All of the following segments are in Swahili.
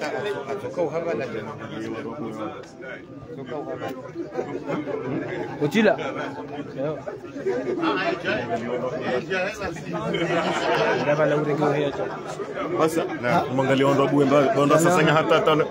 Utila. Napa la uri kwa hiyo. Basa na mwangalia ndo abu ndo sasa nya hata tano.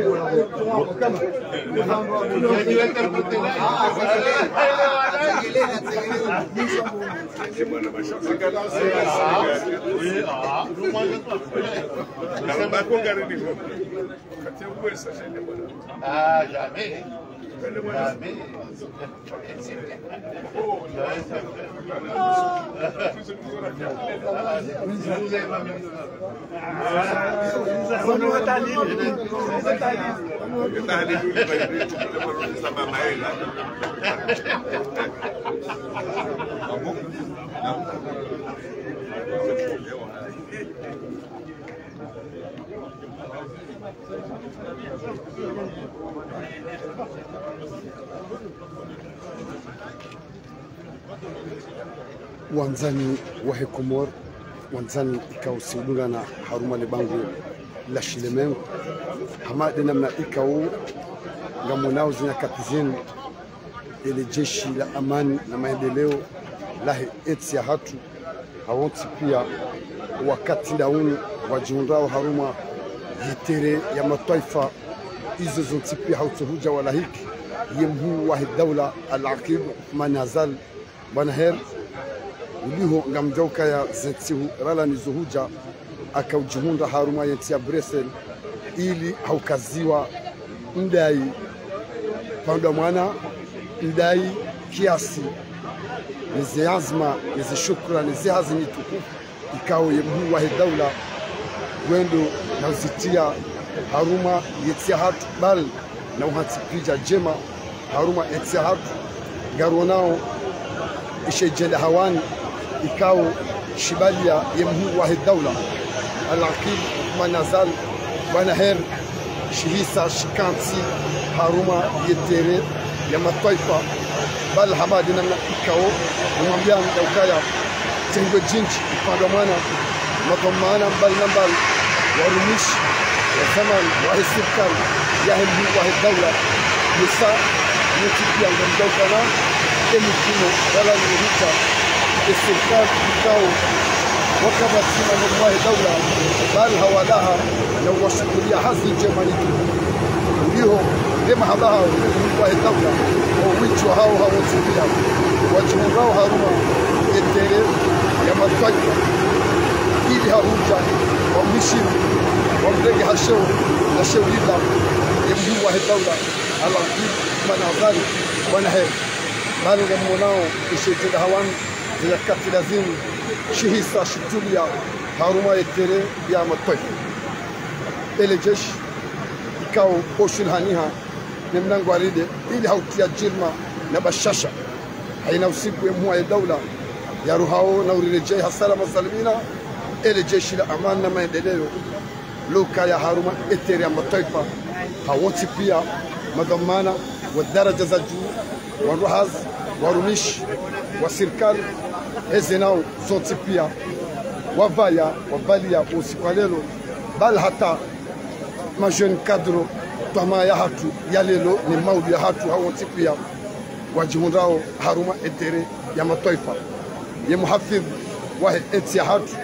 Ah, jamais. Jamais. wanzani wa Hekomor wanzani ikausiudunga na haruma libangu la shilemengu hamadi namna ikau ngamonao zinyakati zenu ile jeshi la amani na maendeleo lahe etsi ya hatu hawonti pia wakati ndaunu wajiundao haruma yitere ya mataifa izo zonti pia hautuhuja wala hiki yemhu wahi dawla al-aqib manazal banaher uliho ngamjauka ya zentsihu rala nizuhuja akaujuhunda haruma yenti ya Bresel ili haukaziwa ndai panda mwana ndai kiasi nizi azma nizi shukra nizi hazini tukufu ikao yemhu wahi dawla gwendo na uzitia haruma yetia hatu bal na uhatipija jema haruma yetia hatu garonao ishejele hawani ikao shibalia yemhu wahi dawla al-aqib manazal banaher shihisa shikansi haruma yetere ya mataifa bal hamadi namna ikao umwambia mdaukaya tengwe jinji upanda mwana matomana mbali na mbali warumishi wa zaman wa serikali ya hembu wa dawla musa yetipia ngamdaukana emikino wala nirita serikali ikao wakabati na wa dawla bal hawalaha na washukuria hazi jemanitu ndio lema hadaha wa dawla wa wicho hao hawotibia wajumrao haruma yetere ya mataifa ili haruja wa mishimu wamdege hasheu na sheulila yemhu wa dawla al-aqib manazali wanahe bali ngamonao ishejenda hawani ya kati lazima shihisa shitulia haruma yetere ya mataifa ele jeshi ikao oshul haniha nemnango aride ili hautia jirma na bashasha haina usiku yemhu wa dawla ya ruhao na urirejea hasala masalimina ele jeshi la amani na maendeleo luka ya haruma eteri ya mataifa hawoti pia madhamana wa daraja za juu wa ruhaz warumishi wa serikali ezenao zote pia wavaya wabalia usiku lelo bal hata majeune cadre tama ya hatu ya lelo ni maudi ya hatu hawoti pia wajihundao haruma eteri ya mataifa ye muhafidh wa etsi ya hatu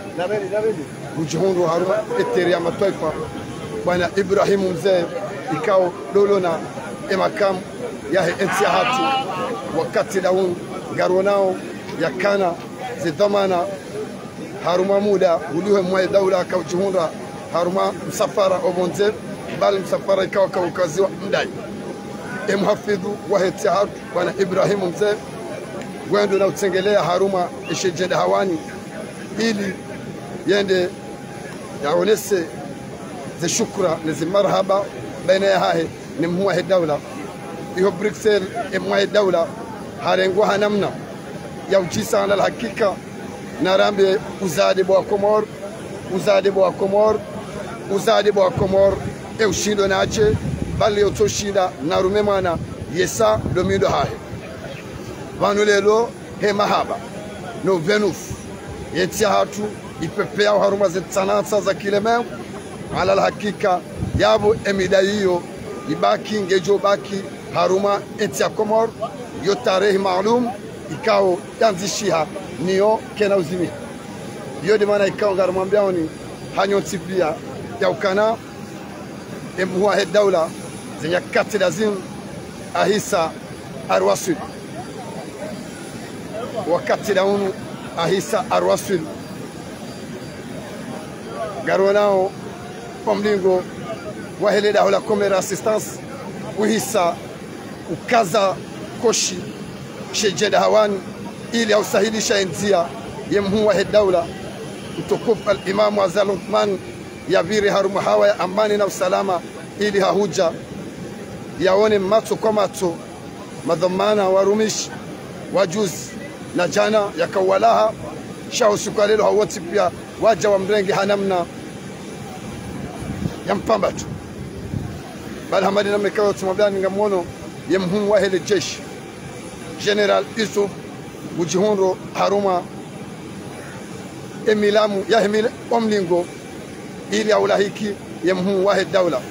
ujihundo haruma eteri ya mataifa bwana Ibrahim mzee ikao dolona emakam ya etsi ya hatu wakati daun garonao ya kana zidamana haruma muda uliwe mwa dawla akaujiunda haruma msafara obonze bali msafara ikao kaukaziwa ndai muhafidhu wa etsi ya hatu bwana Ibrahim mzee gwendo na utengelea haruma ishejenda hawani ili yende yaonese ze shukra ze marhaba baina ya hahe ni mwa dawla iyo Bruxelles mwa dawla harengwa hanamna ya uchisa na hakika narambe uzade bwa Komor uzade bwa Komor e ushindo nache bali otoshinda na rumemana yesa domindo hahe vanu lelo he mahaba no venuf yetia hatu ipepea haruma zetsanatsa za kilemen ala alhakika yabo emidaiyo ibaki ngejo baki haruma enti ya Komor yo tarehe maalum ikao yanzishiha niyo kena uzimi yo de maana ikao ngarumwambia oni hanyo tipia ya ukana emhuwa he daula zenye kati lazim ahisa arwasul wakati daunu ahisa arwasul garonao pomlingo wahele daula komera assistance uhisa ukaza koshi shejeda hawani ili ausahilisha enzia yemhuwa he daula mtukufu al-Imamu Azal Uthman yabiri harumu hawa ya amani na usalama ili hahuja yaone macho kwa macho madhamana warumishi wajuzi na jana yakawalaha shao sukalelo hawati pia waja wa mrengi hanamna ya mpambatu bali hamadi na mekawa tumabia ningamuono yemhumu wa hele jeshi General Yusuf Mujihunro haruma emilamu ya hemile omlingo ili aulahiki yemhumu wa he daula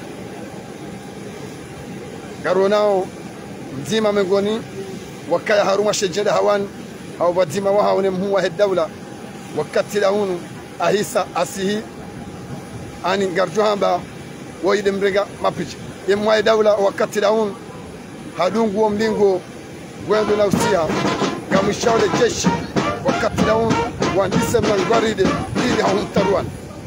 garonao mzima mengoni wakaya haruma shejeda hawan au wazima waha unemhumu wa he daula wakati launu ahisa asihi ani ngarjuhamba woide mrenga mapicha yemhumu wa he daula wakati launu hadungu wa mlingo gwendo na usia gamushaule jeshi wakati launu wandise mnangwaride ili haumtaruan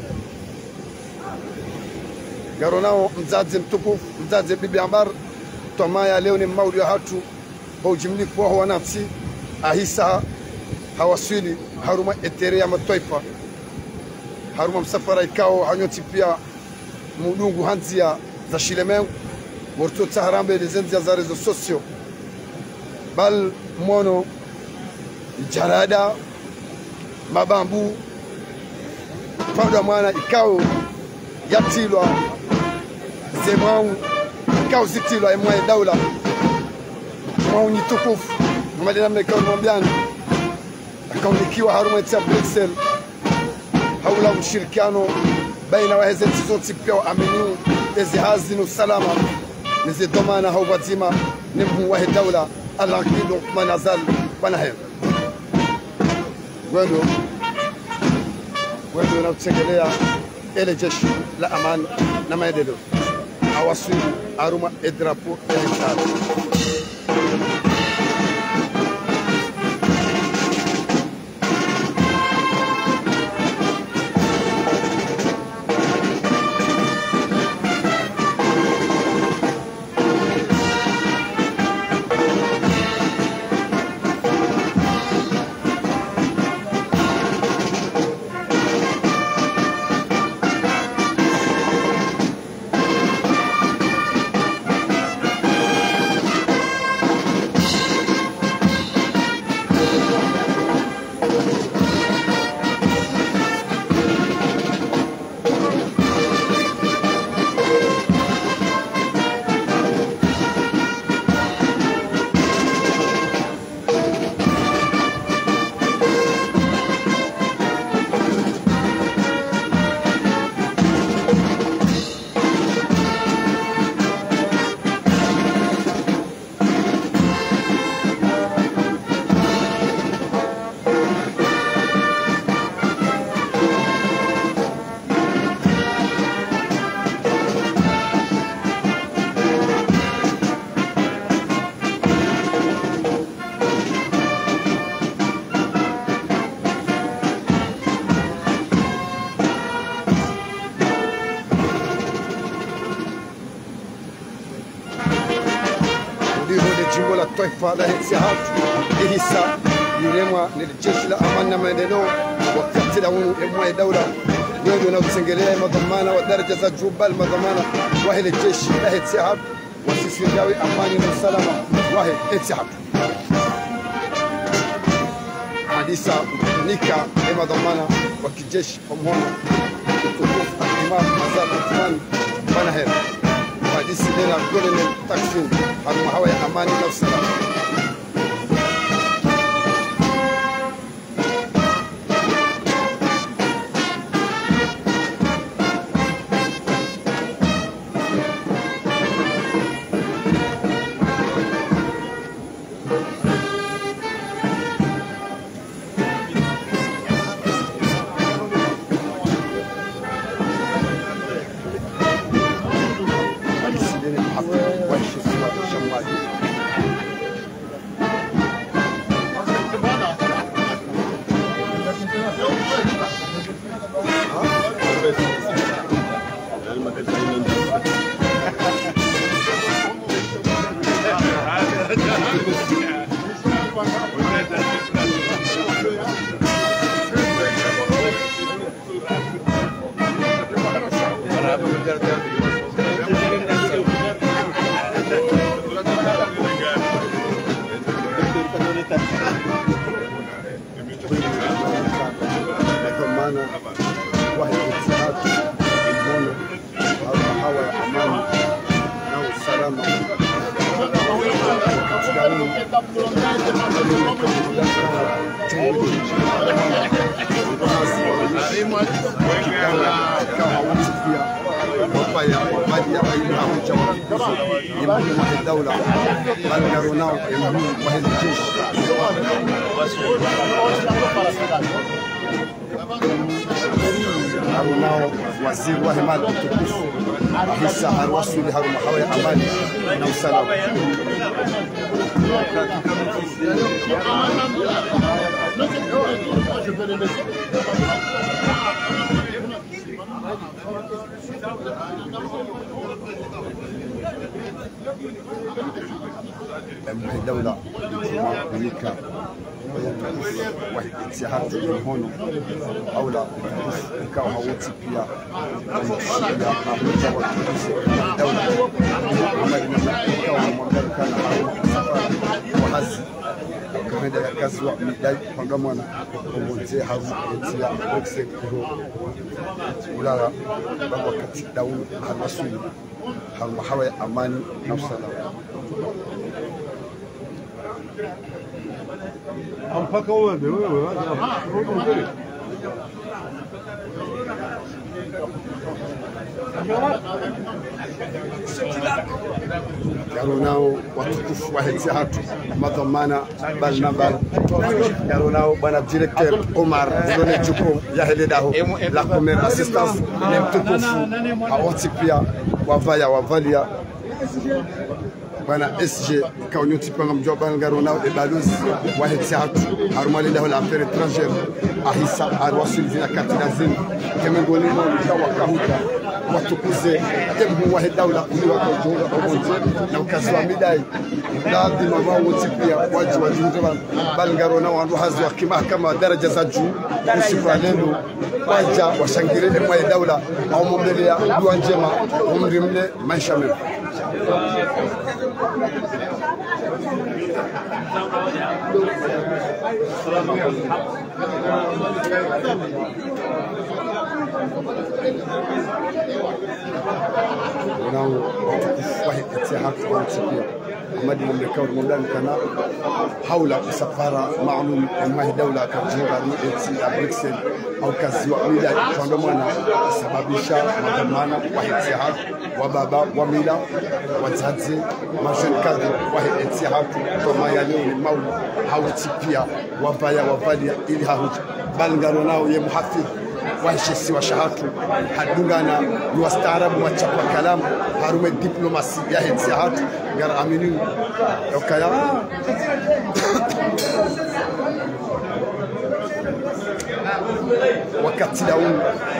garonao mzazi mtukufu mzazi bibi Amar tomaya leo ni mauli ya hatu haujimliku waho wa nafsi ahisa hawaswili haruma etere ya mataifa haruma msafara ikao hanyoti pia mudungu hanzia za shilemengu morto taharambe lizenzia za rezo sosio bal mono jarada mabambu panda mwana ikao yatilwa zemau ikao zitilwa emwa daula mwauni tukufu mmadina mekao mwambiani akaunikiwa haruma ya Bruxelles haula mshirikiano baina wa hezenti zote pia amini ezi hazinu salama nizi domana hau wazima nimhu wa daula alakilu manazal wanahem wendo na kutegelea ele jeshi la amani na maendeleo awasili aruma edrapo electoral jimbo la taifa la Etihad ihisa yuremwa ni jeshi la amani na maendeleo wakati la emwa daula ndio na kusengelea madhamana wa daraja za jubal madhamana wa ile jeshi la Etihad wasisi ndawi amani na usalama wa Etihad hadisa nika ya madhamana wa kijeshi pamoja kutukufu Imam Azal Uthman Banaher hadisi lena Colonel Taksin haruma hawa ya amani na usalama واحد اجتهاد المونة أو محاولة أمام أو السلامة الدولة بلغرونا وهي الجيش Harunao waziri wa himaya mtukufu Ahisa Harwasuli Haruma hawa ya amani na usalama. الدولة أمريكا واحد اتحاد الهونو أولى كاو هوتي بيا الشيعة أمريكا والدولة أمريكا كاو مدركا وحز كهذا كازوا مداي فنجمعنا ومنزه حز اتيا بوكسينج ولا بوقت داون الرسول المحاوي أمان نفسنا I'm fucking over there. Yarunao watukufu wa hetiatu madhamana bal nabal Yarunao bwana directeur Omar zone juko ya heledaho la première assistance ni mtukufu hawati pia wavalia bwana SG kaonyoti panga mjoba Yarunao e balozi wa hetiatu harumali lahu la affaire étrangère Ahisa Harwasul vina katilazini kemengoni mo wakahuta watukuze tembu wa dawla uliwa kujonga obonje na ukazi wa midai lazima wao wote pia waje wajunge Yarunao wandu hazi wa kimahakama daraja za juu usiku leo waja washangireni mwa dawla au mumbelea dua njema umrimle maisha mema وناو واحد اتحاد فرنسي أمدي من الكون مولان كان حول سفارة معلوم ما هي دولة كجورا نيتي بريكسل أو كزيو ميلا فندمانا سبابيشا مدمانا واحد اتحاد وبابا وميلا وتهدي ماشين كادر واحد اتحاد كما يلون المول حاوتي بيا وبايا وباليا إلي هاوج بالغاروناو يمحفظ وهشيسي وشهاتو حدوغانا يواستعرب وچapa كلام هاروم الدبلوماسي يا اتحاد غير امينين وكيا wakati daun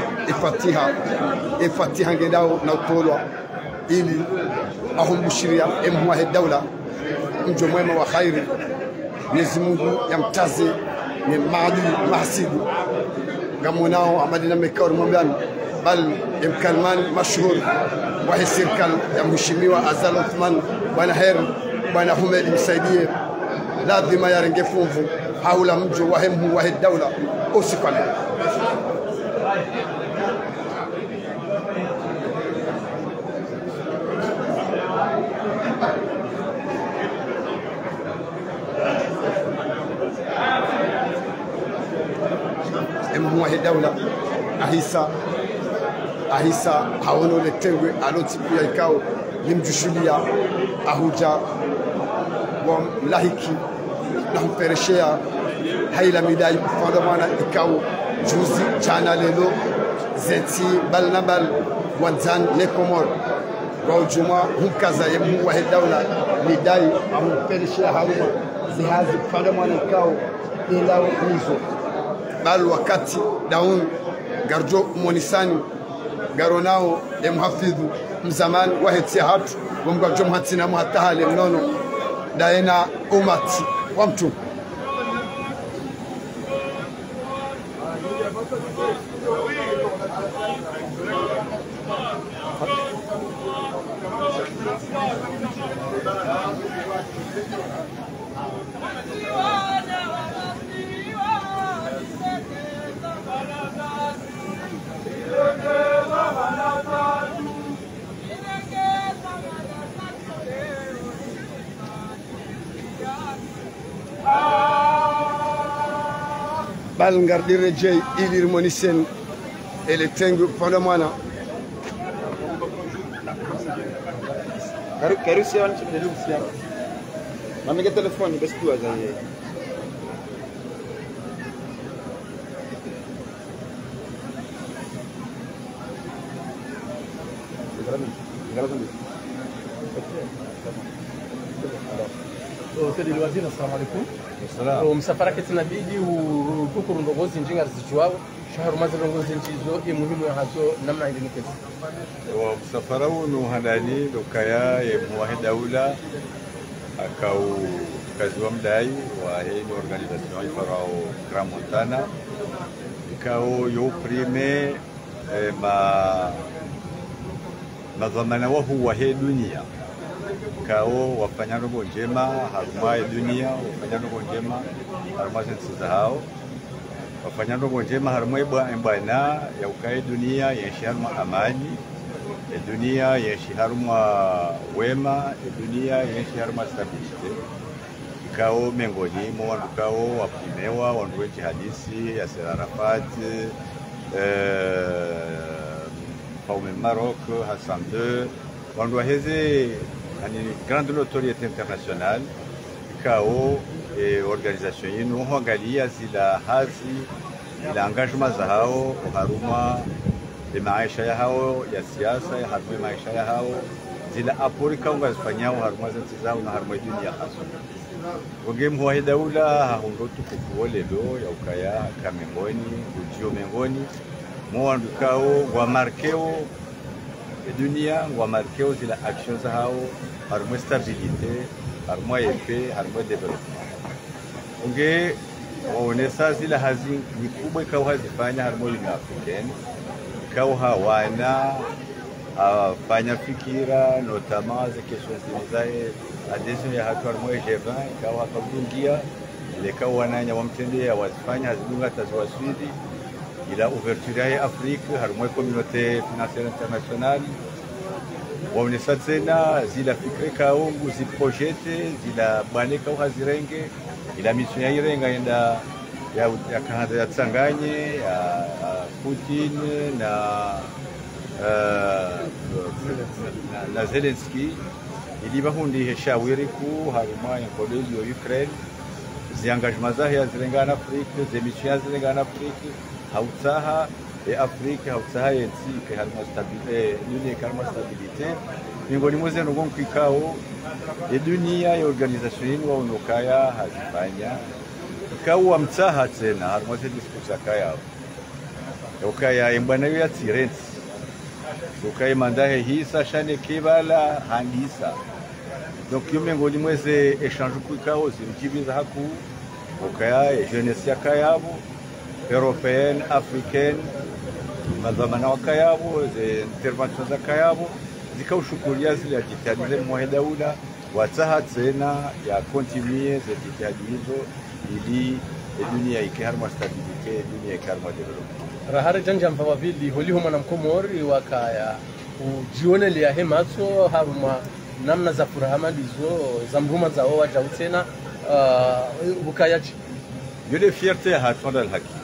ifatiha ngedao na utolwa ili ahumbushiria emwa dawla mjo mwema wa khairi Mwenyezi Mungu yamtaze ni maadili mahsidi gamunao amadina mekao mwambani bal imkalman mashhur wa hisirkal ya mheshimiwa Azal Uthman bwana Her bwana Humed msaidie lazima yarenge funvu haula mjo wa hemu wa dawla usikale emu wa dawla ahisa haono letengwe aloti pia ikao limjushulia ahuja wa mlahiki na mpereshea haila midai fandamana ikao juzi chana lelo zeti balnabal wanzan nekomor kwa ujuma hukaza yemu wa dawla midai mpereshea haruma zihazi fandamana ikao ilao hizo bal wakati daun garjo monisani garonao emhafidhu mzaman wahetihat wamgajo mhatina muhatahale mnono daena umati wamtu bal ngardire jey ilir monisen ele tengu panda mwana Quero ser antes de Lucian. Mas me telefone, bes tu aí. Sidi Waziri, assalamu alaikum. Msafara ketina bidi ukukuru ndongozi njinga zichwao shahru mazalo ndongozi nchizo muhimu ya hazo namna ile nikesi. Wa msafara unu halali dokaya ye muwahid daula akau kazi wa mdai wa hii organisation ifarao Grand Montana ikao yo prime madhamana wa huwa hii dunia kao wafanya rogo njema haruma ya dunia wafanya rogo njema haruma zensi hao wafanya rogo njema haruma ibana ya ukai dunia yeshi haruma amani dunia yeshi haruma wema dunia yeshi haruma stabilite kao mengoni mwa kao wapimewa wanduwe jihadisi ya Arafat Paume Maroc Hassan II wanduwa heze une grande notoriété internationale kao organisation yinu huangalia zila hazi ila engagement za hao haruma maisha ya hao ya siasa ya haruma maisha ya hao zila apori kaunga zifanyao haruma zao na haruma dunia haso wage mwa daula hahundo tukufu lelo ya ukaya kamengoni ujio mengoni mwa ndukao wa markeo dunia wa markeo zila action za hao haruma stabilite haruma epe haruma development unge waonesa zila hazi ni kubwa ikao hazifanya haruma Union Africaine ikao hawana fanya fikira notamment za questions zinazae adhesion ya hatu haruma G20 ikao hakabungia ile ikao wananya wamtendea wazifanya hazidunga taziwaswidi ila ouverture ya Afrique haruma communauté financière internationale waonesa tena zila fikre kaungu ziprojete zila bane kao hazirenge ila mission ya irenga enda ya kahanda ya tsanganye ya Putin na Zelensky ili bahundi heshawiri ku haruma inkolezi ya Ukraine zi engagement za ya zirenga na Afrique zi mission ya zirenga na Afrique hautaha et Afrique hautaha yensi ke haruma stabilite dunia haruma stabilite miongoni mwa zeno gonku ikao dunia ya organisation yinu wa unokaya hazifanya ikao wa mtaha tena haruma zi diskusa kaya ukaya imbana ya tirenti ukaya mandahe hisa shane kibala handisa donc yo miongoni mwa ze échange ku ikao zimjibiza haku ukaya jeunesse ya kayabo européenne africaine madhamana wa kayabo ze intervention za kayabo zikaushukulia zile jitihadi za daula wataha tena ya continuer ze jitihadi hizo ili dunia ikiharma stabilite dunia ikiharma development rahare janja mfava vili holiho mwana mkomori wakaya ujione lia hematso haruma namna za furaha ndizo za mruma za waja utena bukayachi yule fierté ya hatfanda al-haki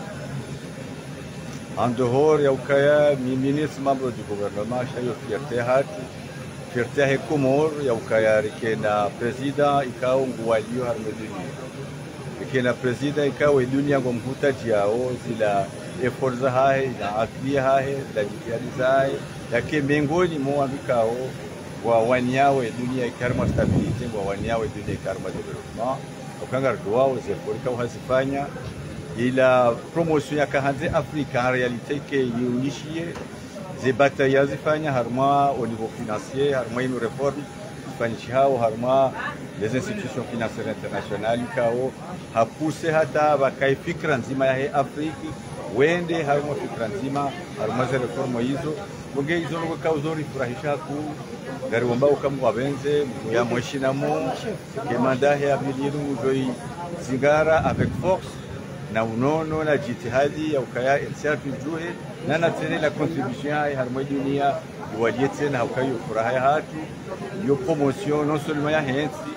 en dehors ya ukaya ministre membre du gouvernement shayo fierté ya Komor ya ukaya rikena president ikao nguwalio harme dunia rikena president ikao dunia ngomhuta jiao zila effort za hae na aklia hae la jitihadi zae yake mengoni mwa vikao wa waniawe dunia ikarma stabilite wa waniawe dunia ikarma development ukanga wao zeforika uhazifanya ila promotion ya kahande Afrika en réalité que yunishie ze bataille zifanya harma au niveau financier harma une réforme fanishao harma les institutions financières internationales kao hapuse hata bakai fikra nzima ya Afrika wende harma fikra nzima harma za reforma hizo bunge hizo ngo kauzori furahisha ku gari wambao kama wabenze ya mweshinamo kemandahe ya biliru joi zingara avec force na unono na jitihadi ya ukaya inserfi juhe na natene la contribution ya harma dunia waliete na ukayo furaha ya hatu yo promotion non seulement ya hensi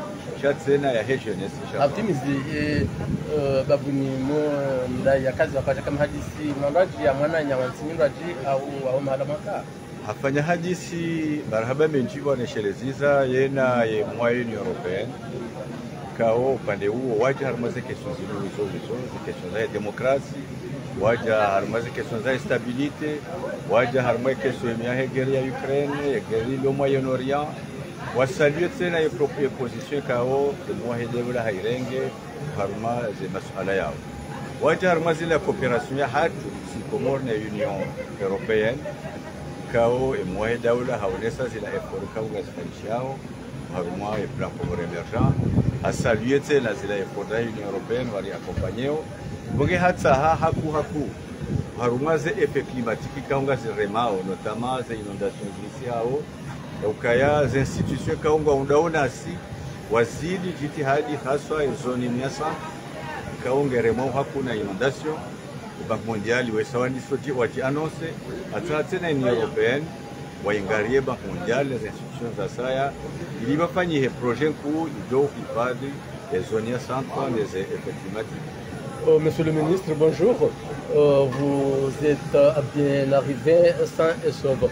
shatsena ya jeunesse inshallah. Optimizi babuni mo ndai ya kazi wakati kama hadisi mwandaji ya mwana nyawansi ndaji au malamaka. Afanya hadisi marhaba menjiwa nesheleziza yena ye moyenne européenne kao upande huo waja harmaze questions hizo questions za demokrasi waja harmaze questions za stabilité waja harmaze questions ya guerre ya Ukraine guerre le Moyen-Orient wasaluer tena ye propre position kao de muahidewla hairenge harma ze masala yao waja harmaze la coopération ya hatu si Comores na Union européenne kao et moyen daula haonesa zila effort kao ngazifanyishao haruma et plan Comores émergent a salué tena zila effort da Union européenne wali accompagner bonge hatsa haku haruma ze effet climatique kao ngaziremao notamment ze inondations zisiao ukaya ze institutions kao ngaundaona si wazidi jitihadi haswa zone miasa kao ngeremao hakuna inondation. Banque mondiale wesawani soji waji annonce atana Union européenne waingarie Banque mondiale les institutions za saya ili bafanyie projet ku ido hifadhi ya zone centrale des effets climatiques. Monsieur le ministre, bonjour. Vous êtes bien arrivé sain et sauf.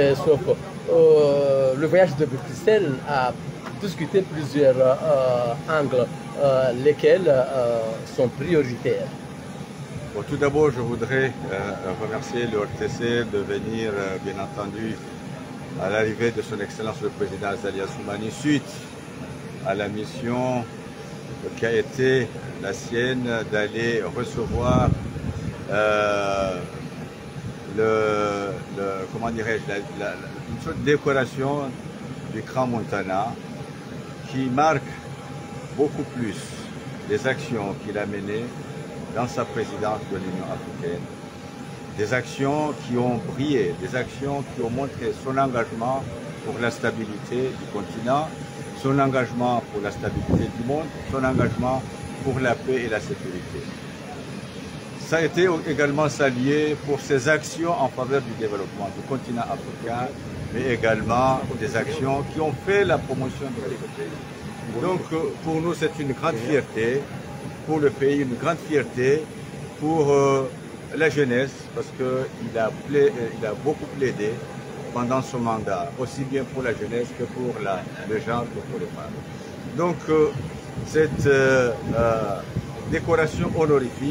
Le voyage de Bruxelles a discuté plusieurs angles, lesquels sont prioritaires. Bon, tout d'abord, je voudrais remercier le RTC de venir, bien entendu, à l'arrivée de son Excellence le Président Azali Assoumani, suite à la mission qui a été la sienne d'aller recevoir comment dirais-je, une sorte de décoration du Grand Montana qui marque beaucoup plus les actions qu'il a menées dans sa présidence de l'Union africaine, des actions qui ont brillé, des actions qui ont montré son engagement pour la stabilité du continent, son engagement pour la stabilité du monde, son engagement pour la paix et la sécurité. Ça a été également salué pour ses actions en faveur du développement du continent africain, mais également des actions qui ont fait la promotion de notre pays. Donc pour nous, c'est une grande fierté pour le pays, une grande fierté pour la jeunesse, parce qu'il a beaucoup plaidé pendant son mandat, aussi bien pour la jeunesse que pour le genre que pour les femmes. Donc cette décoration honorifique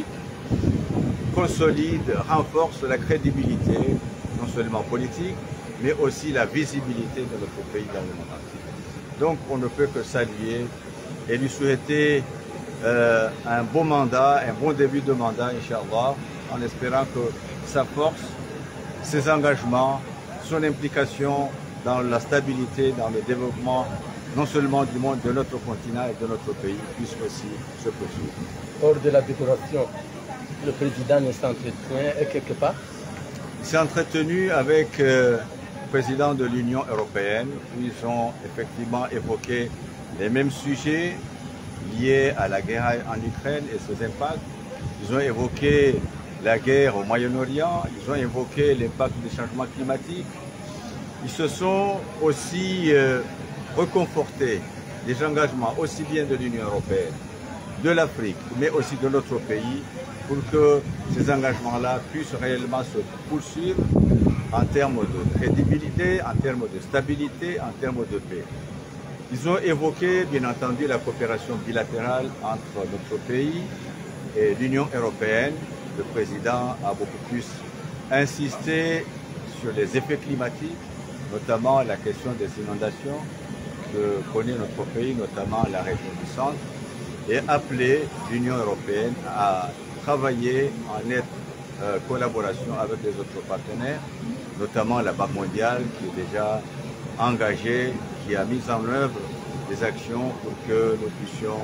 consolide, renforce la crédibilité, non seulement politique, mais aussi la visibilité de notre pays dans le monde entier. Donc on ne peut que saluer et lui souhaiter un bon mandat, un bon début de mandat, Inch'Allah, en espérant que sa force, ses engagements, son implication dans la stabilité, dans le développement, non seulement du monde, de notre continent et de notre pays, puisse aussi se poursuivre. Hors de la décoration, le président ne s'entretient quelque part? Il s'est entretenu avec le président de l'Union européenne, où ils ont effectivement évoqué les mêmes sujets liés à la guerre en Ukraine et ses impacts. Ils ont évoqué la guerre au Moyen-Orient, ils ont évoqué l'impact du changement climatique. Ils se sont aussi reconfortés des engagements aussi bien de l'Union européenne, de l'Afrique, mais aussi de notre pays, pour que ces engagements-là puissent réellement se poursuivre en termes de crédibilité, en termes de stabilité, en termes de paix. Ils ont évoqué, bien entendu, la coopération bilatérale entre notre pays et l'Union européenne. Le président a beaucoup plus insisté sur les effets climatiques, notamment la question des inondations que connaît notre pays, notamment la région du centre, et appelé l'Union européenne à travailler en nette collaboration avec les autres partenaires, notamment la Banque mondiale qui est déjà engagée, qui a mis en œuvre des actions pour que nous puissions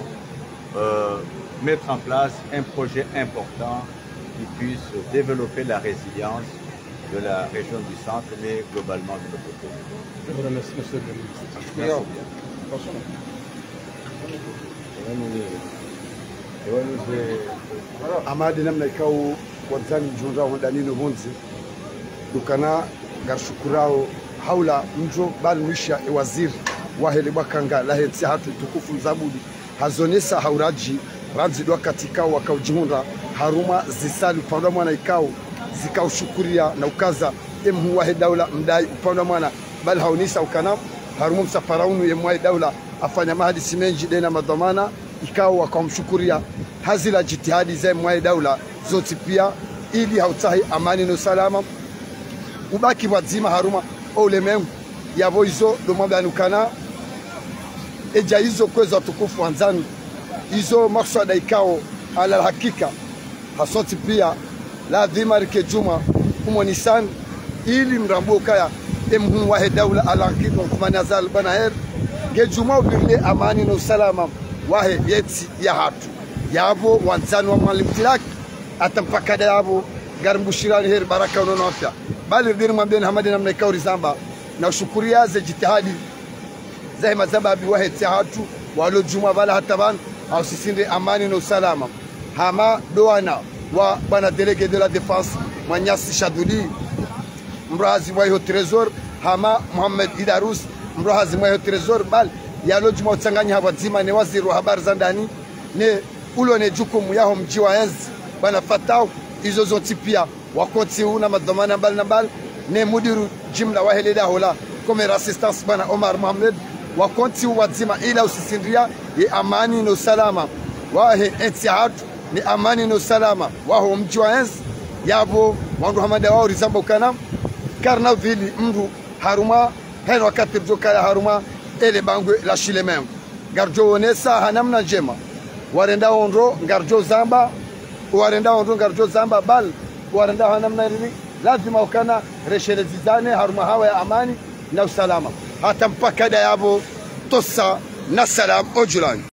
mettre en place un projet important qui puisse développer la résilience de la région du centre, mais globalement de notre pays. Je vous remercie, monsieur le ministre. Merci bien. amadi namna ikaw wadzani junza wadani no bonzi dukana garshukurao haula mjo bal mwisha waziri wahele bakanga la hetsi hatu tukufu zabudi hazonesa hauraji ranzi dwa katika wakaujihunda haruma zisali upande mwana ikao zikaushukuria na ukaza emhu wahe daula mdai upande mwana bali haunisa ukanam harumu msafaraunu yemwahi daula afanya mahadisi menji dena madhamana ikao wakamshukuria hazila jitihadi za mwahi daula zote pia ili hautahi amani na salama ubaki wazima haruma ulimwengu yavo hizo domablanukana eja hizo kweza tukufu wanzani hizo maksada ikao ala hakika hasoti pia lazima rike juma umonisan ili mrambo kaya emhu wahe daula ala hakika kumanazal banaher ge juma ubirle amani na salama wahe yeti ya hatu yavo wanzani wa mwalimtilak atampakada yavo garmbushirani her baraka unono afya bali dini mwambeni hamadi namna ikauri zamba na ushukuria ze jitihadi za mazababi wahe hatu walo juma bala hataban au sisinde amani na usalama hama doana wa bana delege de la défense Mwanyasi Shaduli mrazi wa trésor hama Mohamed Idarus mrazi wa trésor bal yalo juma utanganya hapa zima ne waziri wa habari za ndani ne ulo ne jukumu yao mji wa enzi bana fatao hizo zote pia wakoti una madhamana mbali na mbali ne mudiru jimla wa helida hola comme assistance bana Omar Mohamed wakoti wazima ila usisindria ya amani na salama wahe etihad ni amani na salama waho mji wa enzi yabo wandu hamada wao rizamba ukana karna vili mru haruma hen wakati bzoka haruma ele bangwe la shilemem garjo onesa hanamna njema warenda onro garjo zamba warenda onro garjo zamba bal warenda hanamna rini lazima ukana reshelezizane haruma hawa ya amani na usalama hata mpaka da yabo tosa na salam ojulani.